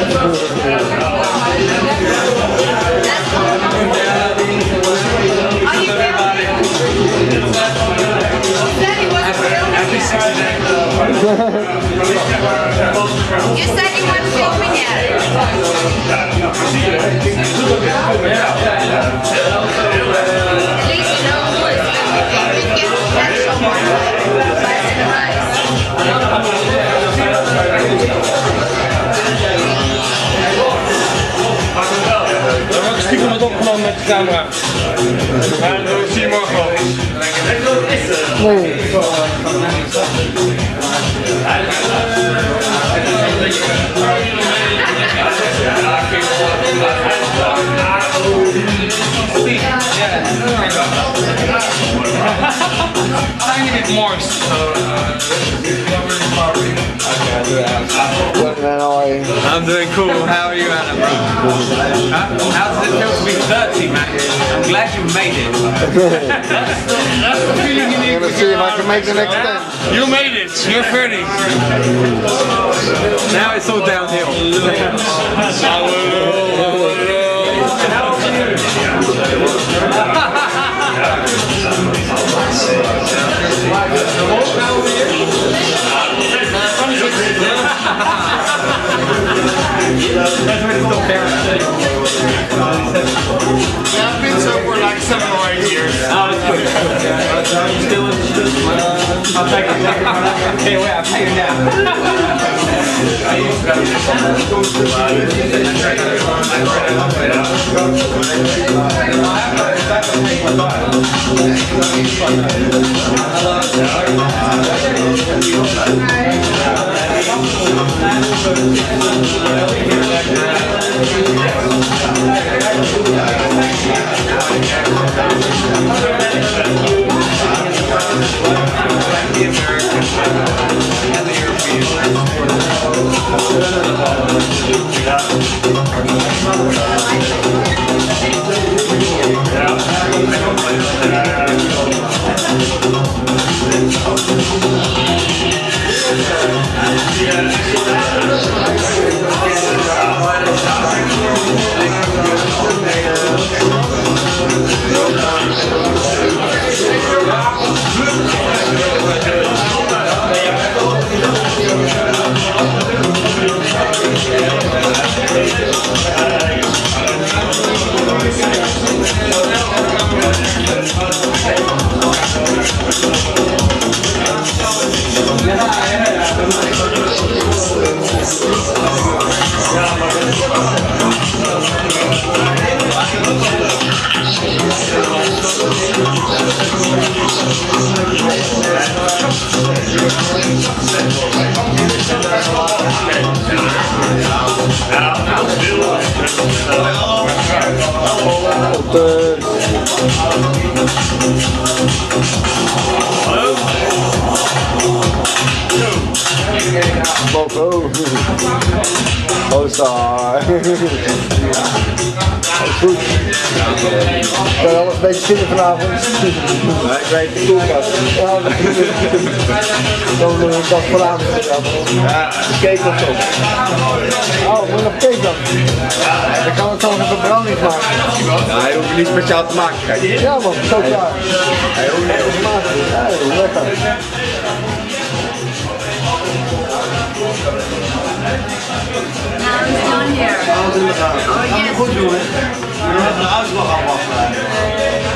You said you weren't filming yet. At least you know who is filming. You can catch someone less in rice. Er wordt stiekem wat opgenomen met de camera. Ja, dat zie je morgen wel. Nee. Tiny bit moist. I'm doing cool. How are you, Anna, bro? How does it feel to be 30, man? I'm glad you made it. That's the feeling you need. I'm gonna see if I can make the next 10. You made it. You're 30. Now it's all downhill. I've been sober like 7 or 8 years. Oh, that's good. Still I'll take it. Okay, wait, I'll take it down. Oh, sorry. Goed. Kan je alles een beetje zitten vanavond? Nee, ik weet de koelkast. Ja, dat is vanavond. Ja, cake of zo. Oh, moet je nog cake dan? Dan kan ik gewoon even brownies maken. Ja, hij hoeft niet speciaal te maken, kijk. Ja man, zo klaar. Hij hoeft niet maken. Ja, lekker. Now he's down here. Oh, yes. Goed doen, hè? Je hebt de uitslag afwachten.